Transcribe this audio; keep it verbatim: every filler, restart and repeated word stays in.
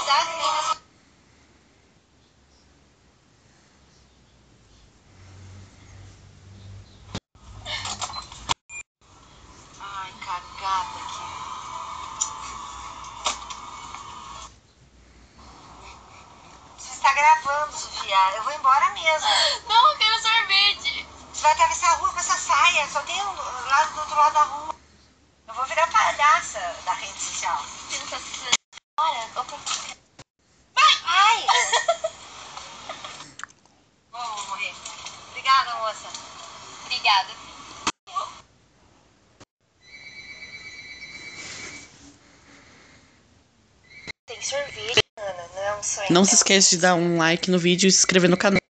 Ai, cagada aqui. Você está gravando, Sofia. Eu vou embora mesmo. Não, eu quero sorvete. Você vai atravessar a rua com essa saia. Só tem um lá do outro lado da rua. Eu vou virar palhaça da rede social. Você não tá se Bora. Opa. Vai! Ai! Vou morrer. Obrigada, moça. Obrigada. Tem sorvete, Ana. Não é um sonho. Não se esqueça de dar um like no vídeo e se inscrever no canal.